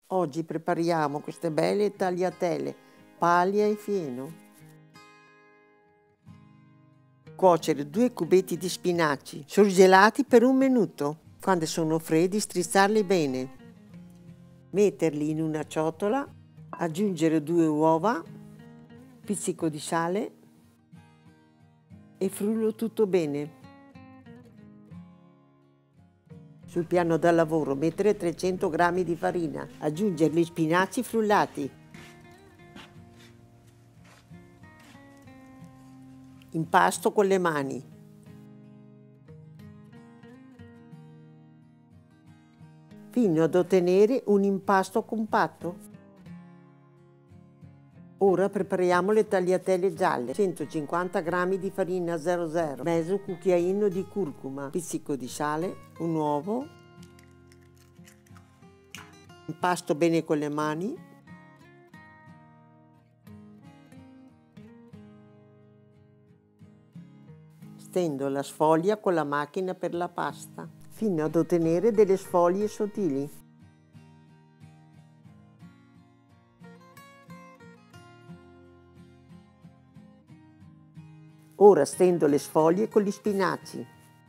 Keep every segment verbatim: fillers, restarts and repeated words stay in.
Oggi prepariamo queste belle tagliatelle, paglia e fieno. Cuocere due cubetti di spinaci surgelati per un minuto. Quando sono freddi strizzarli bene. Metterli in una ciotola, aggiungere due uova, pizzico di sale e frullo tutto bene. Sul piano da lavoro mettere trecento grammi di farina, aggiungere gli spinaci frullati. Impasto con le mani. Fino ad ottenere un impasto compatto. Ora prepariamo le tagliatelle gialle. centocinquanta grammi di farina zero zero, mezzo cucchiaino di curcuma, pizzico di sale, un uovo. Impasto bene con le mani. Stendo la sfoglia con la macchina per la pasta, fino ad ottenere delle sfoglie sottili. Ora stendo le sfoglie con gli spinaci.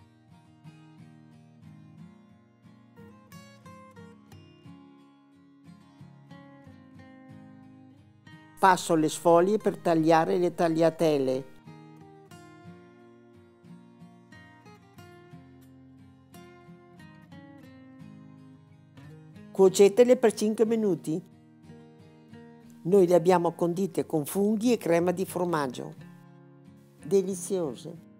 Passo le sfoglie per tagliare le tagliatelle. Cuocetele per cinque minuti. Noi le abbiamo condite con funghi e crema di formaggio. Deliziose.